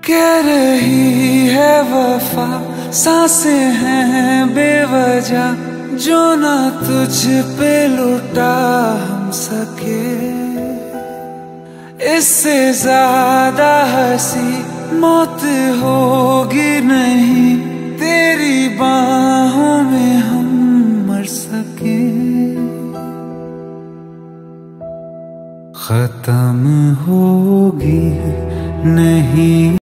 कह रही है वफा, सांसें हैं बेवजह, जो ना तुझ पे लुटा हम सके। इससे ज्यादा हंसी मौत होगी नहीं, तेरी बाहों में हम मर सके। खत्म होगी नहीं